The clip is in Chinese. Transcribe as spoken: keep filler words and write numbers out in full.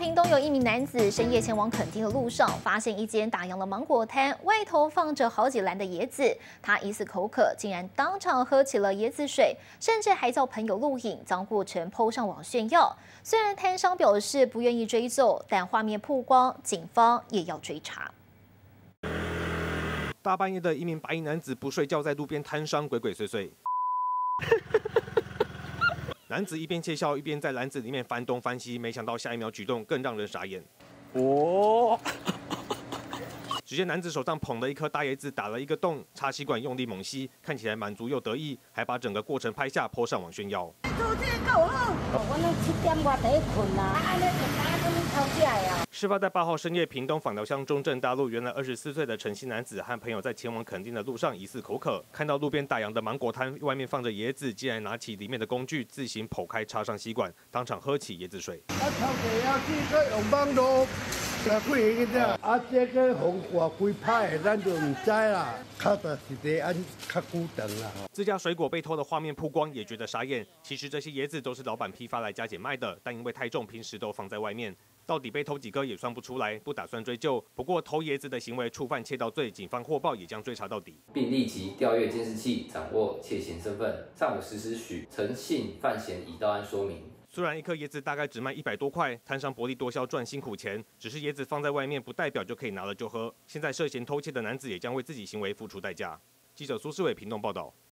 屏东有一名男子深夜前往垦丁的路上，发现一间打烊的芒果摊，外头放着好几篮的椰子。他疑似口渴，竟然当场喝起了椰子水，甚至还叫朋友录影，将过程 po 上网炫耀。虽然摊商表示不愿意追究，但画面曝光，警方也要追查。 大半夜的，一名白衣男子不睡觉，在路边摊商鬼鬼祟祟。男子一边窃笑，一边在篮子里面翻东翻西，没想到下一秒举动更让人傻眼。哦！只见男子手上捧了一颗大椰子，打了一个洞，插吸管用力猛吸，看起来满足又得意，还把整个过程拍下，po上网炫耀。事发在八号深夜，屏东枋寮乡中正大路，原来二十四岁的陈姓男子和朋友在前往垦丁的路上疑似口渴，看到路边打烊的芒果摊外面放着椰子，竟然拿起里面的工具自行剖开，插上吸管，当场喝起椰子水。 啊，这个风刮几歹，咱就唔知啦。较着是得按较久长啦。 自家水果被偷的画面曝光，也觉得傻眼。其实这些椰子都是老板批发来加减卖的，但因为太重，平时都放在外面。到底被偷几个也算不出来，不打算追究。不过偷椰子的行为触犯窃盗罪，警方获报也将追查到底， 并立即调阅监视器，掌握窃嫌身份。上午十时许，陈姓犯嫌已到案说明。 虽然一颗椰子大概只卖一百多块，摊商薄利多销赚辛苦钱，只是椰子放在外面不代表就可以拿了就喝。现在涉嫌偷窃的男子也将为自己行为付出代价。记者苏世伟屏东报道。